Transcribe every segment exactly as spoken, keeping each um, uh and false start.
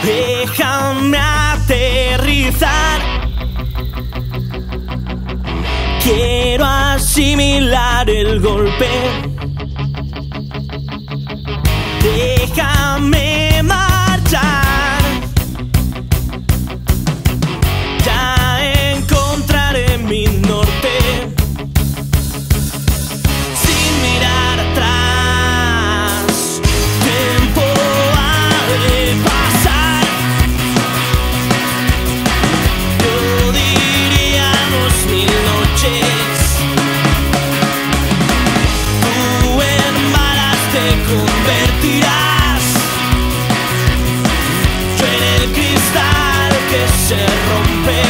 Déjame aterrizar. Quiero asimilar el golpe. Déjame marchar. Ya encontraré mi norte. Sin mirar atrás. Tiempo ha de pasar. Yo diría dos mil noches. Tú en balas te convertirás. Yo en el cristal que se rompe.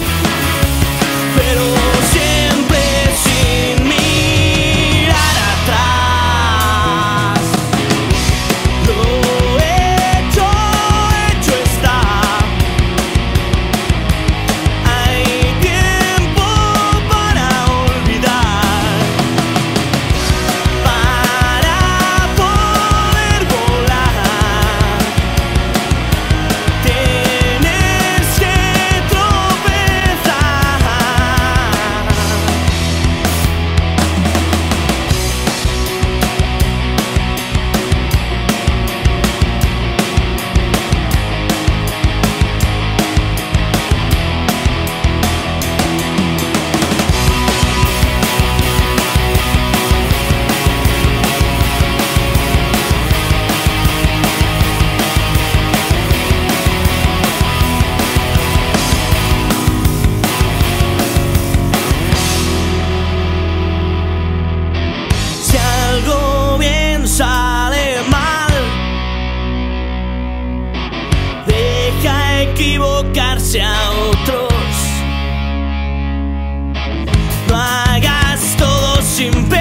Pero siempre sin mirar atrás. Lo hecho, hecho está. Hay tiempo para olvidar, para poder volar. Tienes que tropezar. Si algo bien sale mal, deja equivocarse a otros. No hagas todo sin pensar.